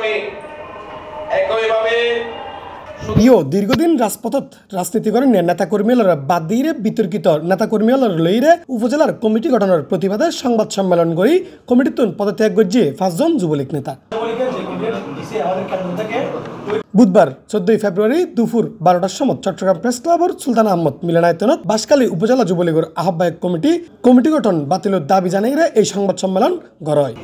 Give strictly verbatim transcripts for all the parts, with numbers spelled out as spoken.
আমি একইভাবে ইও দীর্ঘদিন রাজপথত রাজনীতি করেন নেতাকর্মীরা বাদ দিয়ে বিতর্কিত নেতাকর্মীরা লইরে উপজেলার কমিটি গঠনের প্রতিবাদে সংবাদ সম্মেলন করি কমিটির পদত্যাগ গজিয়ে পাঁচজন যুবলীগ নেতা। বুধবার চোদ্দই ফেব্রুয়ারি দুপুর বারোটার সময় চট্টগ্রাম প্রেস ক্লাবর সুলতান আহমদ মিলনায়তনত বাঁশখালী উপজেলা যুবলীগের আহ্বায়ক কমিটি কমিটি গঠন বাতিলের দাবি জানাইরে এই সংবাদ সম্মেলন গড়য়।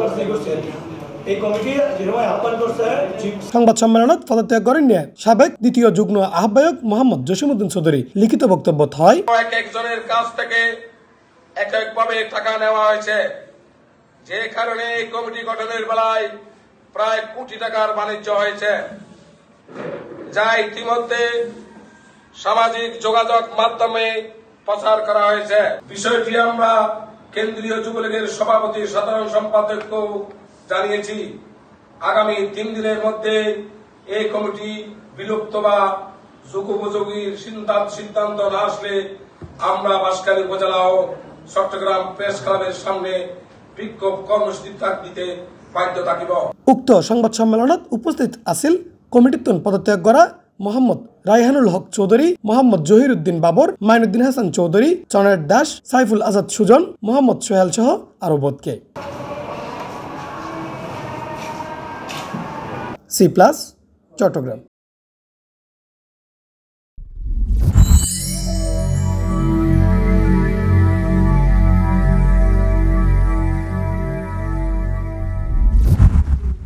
সংবাদ সম্মেলনত পদত্যাগ করেন নিয়ে সাবেক দ্বিতীয় যুগ্ম আহ্বায়ক মোহাম্মদ জসিমউদ্দিন চৌধুরী। লিখিত বক্তব্য হয়, এক একজনের কাছ থেকে এক একভাবে টাকা নেওয়া হয়েছে, যে কারণে এই কমিটি গঠনের বেলায় প্রায় কোটি টাকার বাণিজ্য হয়েছে, যা ইতিমধ্যে সামাজিক যোগাযোগ মাধ্যমে প্রচার করা হয়েছে। বিষয়টি আমরা কেন্দ্রীয় যুবলীগের সভাপতি সাধারণ সম্পাদককে জানিয়েছি। আগামী তিন দিনের মধ্যে এই কমিটি বিলুপ্ত বা যুগোপযোগীর সিদ্ধান্ত না আসলে আমরা বাঁশখালী উপজেলা ও চট্টগ্রাম প্রেস ক্লাবের সামনে বিক্ষোভ কর্মসূচি দিতে বাধ্য থাকিব। উক্ত সংবাদ সম্মেলনত উপস্থিত আছিল কমিটির পদত্যাগ করা মোহাম্মদ রায়হানুল হক চৌধুরী, মোহাম্মদ জহির উদ্দিন বাবর, মাইনুদ্দিন হাসান চৌধুরী, চনের দাস, সাইফুল আজাদ সুজন, মোহাম্মদ সোহেল সহ আরো বোধকে। C plus Chittagong.